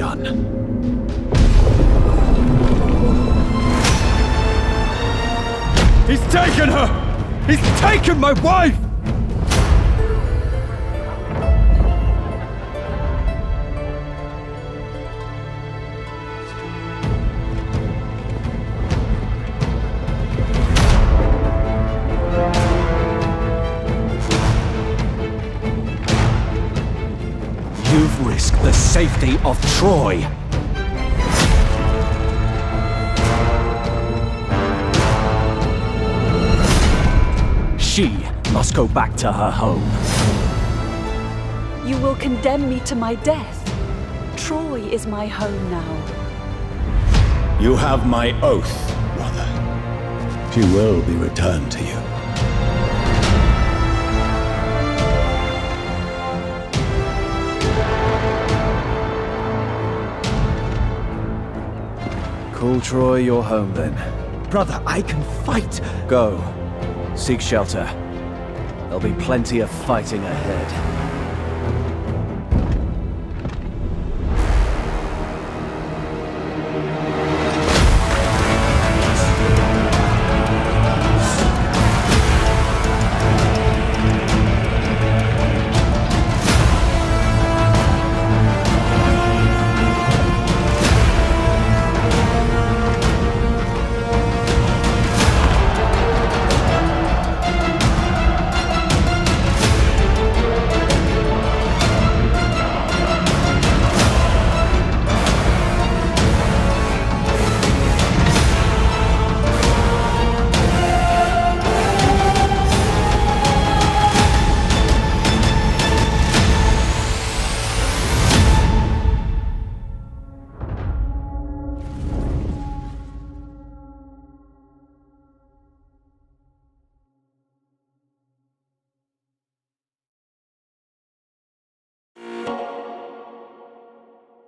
begun. He's taken her! He's taken my wife! You've risked the safety of Troy. She must go back to her home. You will condemn me to my death. Troy is my home now. You have my oath, brother. She will be returned to you. Call Troy your home, then. Brother, I can fight! Go. Seek shelter. There'll be plenty of fighting ahead.